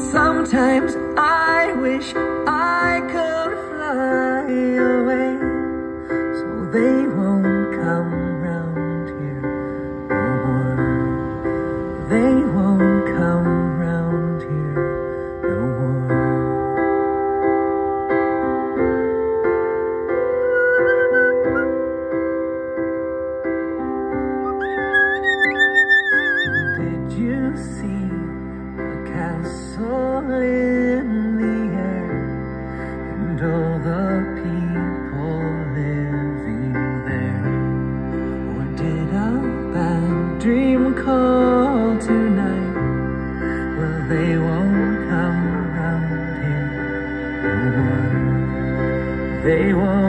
Sometimes I wish I could fly away, so they won't come round here no more. They won't come round here no more. Did you see a castle in the air, and all the people living there? Or did a bad dream call tonight? Well, they won't come round here no more. They won't.